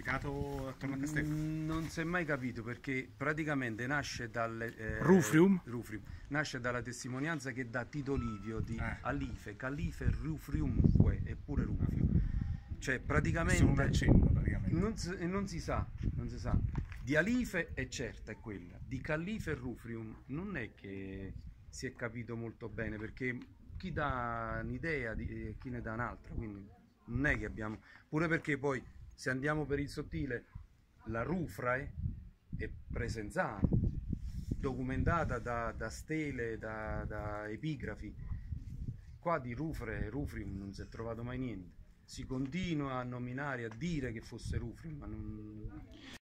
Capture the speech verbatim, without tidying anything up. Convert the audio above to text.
significato attorno a Castello? Mm, non si è mai capito, perché praticamente nasce dal eh, Rufrium? Rufrium, nasce dalla testimonianza che dà Tito Livio di Eh. Alife, Callife, Rufriumque, eppure Rufrium. Cioè praticamente Solo un accenno, praticamente. non si, non si sa, non si sa. Di Alife è certa, è quella. Di Callife e Rufrium non è che si è capito molto bene, perché chi dà un'idea di- chi ne dà un'altra, quindi non è che abbiamo, pure perché poi se andiamo per il sottile, la Rufrae è presenzana, documentata da, da stele, da, da epigrafi. Qua di Rufre e Rufrium non si è trovato mai niente. Si continua a nominare, a dire che fosse Rufrium, ma non,